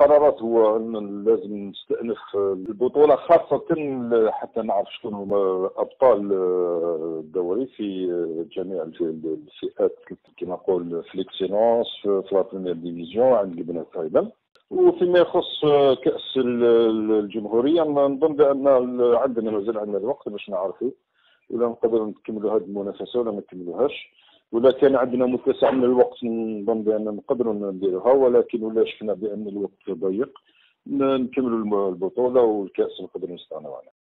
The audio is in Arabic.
القرارات هو أن لازم نستأنف البطولة، خاصة حتى نعرف شكون هما أبطال الدوري في جميع الفئات، كما نقول في ليكسيلونس في لا بروميير ديفيزيون عند البنات أيضا. وفيما يخص كأس الجمهورية نظن بأن مازال عندنا الوقت باش نعرفوا ولا نقدروا نكملوا هذه المنافسة ولا ما نكملوهاش. ولا كان عندنا متسع من الوقت نظن بأن نقدروا نديروها، ولكن ولا شفنا بأن الوقت ضيق نكملوا البطولة والكأس نقدروا نستغنوا عنها.